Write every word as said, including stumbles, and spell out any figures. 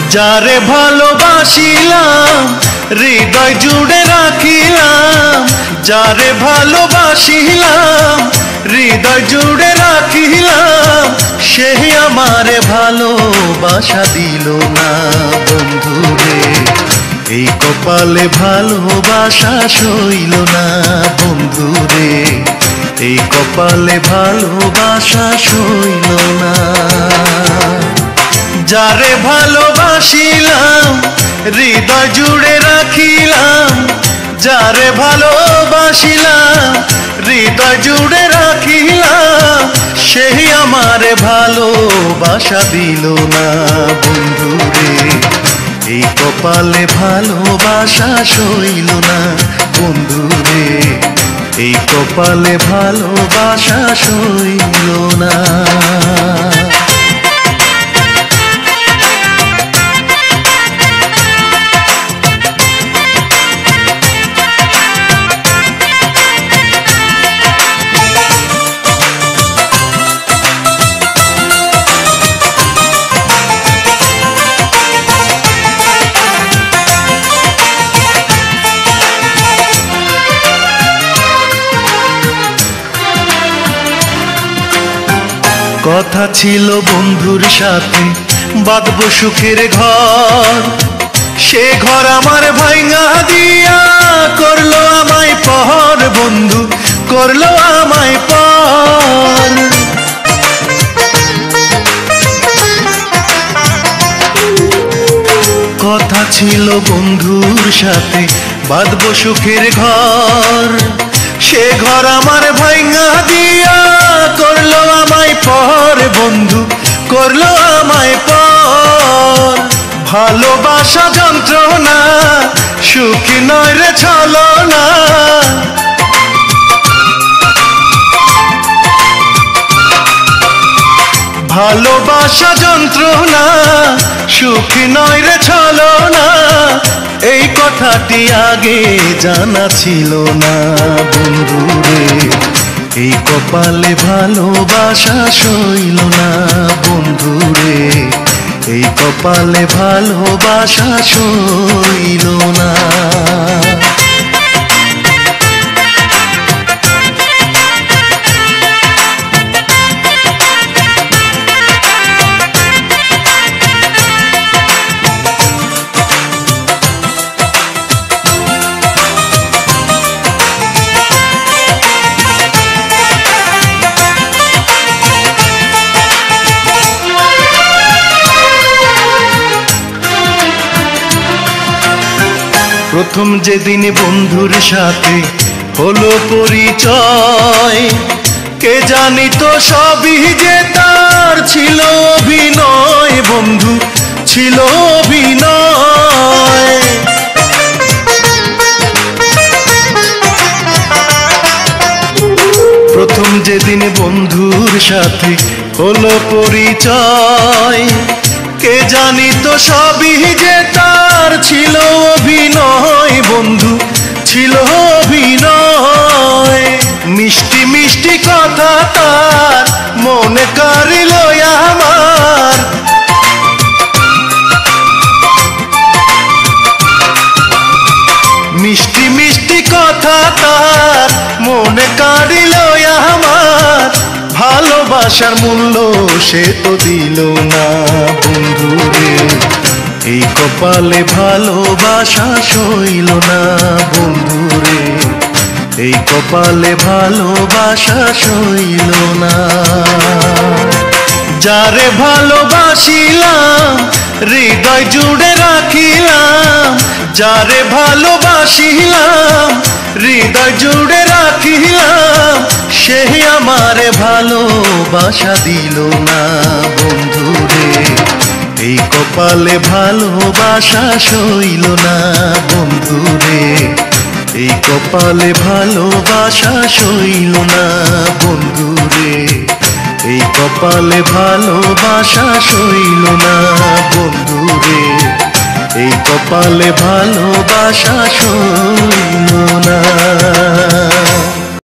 যারে ভালোবাসিলাম হৃদয় জুড়ে রাখিলাম, যারে ভালোবাসিলাম হৃদয় জুড়ে রাখিলাম, সেই আমারে ভালোবাসা দিল না বন্ধুরে। এই কপালে ভালোবাসা সইল না বন্ধুরে, এই কপালে ভালোবাসা সইল না। যারে ভালোবাসিলাম হৃদয় জুড়ে রাখিলাম, যারে ভালোবাসিলাম হৃদয় জুড়ে রাখিলাম, সেই আমারে ভালোবাসা দিল না বন্ধুরে। এই কপালে ভালোবাসা সইল না বন্ধুরে, এই কপালে ভালোবাসা সইল না। কথা ছিল বন্ধুর সাথে বাঁধবো সুখের ঘর, সে ঘর আমার ভাঙা দিয়া করলো আমায় পর, বন্ধু করলো আমায় পর। কথা ছিল বন্ধুর সাথে বাঁধবো সুখের ঘর, সে ঘর আমার ভাঙা দিয়া করলো আমায় পর, বন্ধু করলো আমায় পর। ভালোবাসা যন্ত্রণা সুখী নয় রে ছলনা, ভালোবাসা যন্ত্রণা সুখী নয় রে ছলনা, এই কথাটি আগে জানা ছিল না বন্ধুরে। এই কপালে ভালোবাসা সইল না বন্ধুরে, এই কপালে ভালোবাসা সইল না। প্রথম যেদিন বন্ধুর সাথে হলো পরিচয়, কে জানিত সবই যে তার ছিল অভিনয়, বন্ধু ছিল অভিনয়। প্রথম যেদিন বন্ধুর সাথে হলো পরিচয়, কে জানিত সবই যে তার ছিল অভিনয়, বন্ধু ছিল অভিনয়। মিষ্টি মিষ্টি কথা তার মনে কারিল আমার, মিষ্টি মিষ্টি কথা তার মনে কারিল আমার। ভালোবাসার মূল্য সে তো দিল না বন্ধুরে, এই কপালে ভালোবাসা সইল না বন্ধুরে, এই কপালে ভালোবাসা সইল না। যারে ভালোবাসিলাম হৃদয় জুড়ে রাখিলাম, যারে ভালোবাসিলাম হৃদয় জুড়ে রাখিলাম, সেই আমারে ভালোবাসা দিল না বন্ধুরে। এই কপালে ভালোবাসা সইল না বন্ধুরে, এই কপালে ভালোবাসা সইল না বন্ধুরে, এই কপালে ভালোবাসা সইল না বন্ধুরে, এই কপালে ভালোবাসা সইল